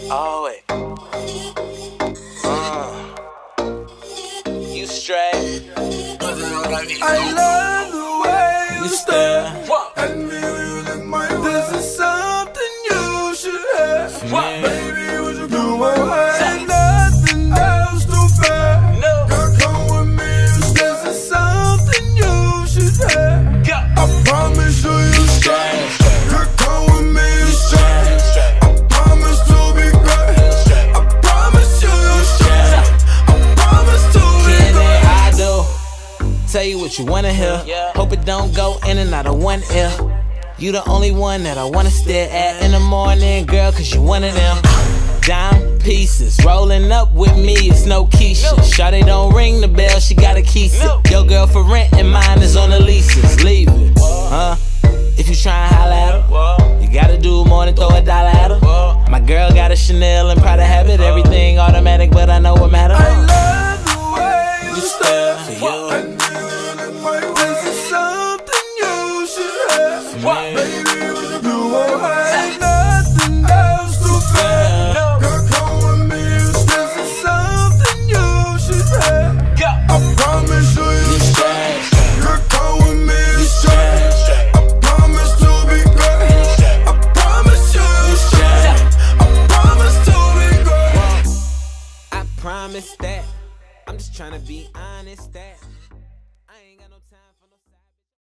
Always. You straight. I love the way you stare at me with my. This is something you should have. Baby, would you come on? Ain't nothing else to bear. Girl, come with me. This is something you should have. I promise you straight. Girl, come with me straight. I promise to be great. I promise you straight. I promise to be great. I do. Tell you what you wanna hear. Hope it don't go in and out of one ear. You the only one that I wanna stare at in the morning, girl, cause you one of them. Dime pieces, rolling up with me, it's no Keisha. Shawty don't ring the bell, she got a key sit. Your girl for rent and mine is on the leases. Leave it, if you tryna holla at her, you gotta do more than throw a dollar at her. My girl got a Chanel and Prada habit, everything automatic, but I know what matters. I love the way you stare. For you. This is something you should have. Baby, would you do what? Ain't nothing else to fear. Girl, come with me. This is something you should have. I promise you straight. Girl, come with me straight. I promise to be great. I promise you straight. I promise to be great. I promise that. I'm just tryna be honest that I ain't got no time for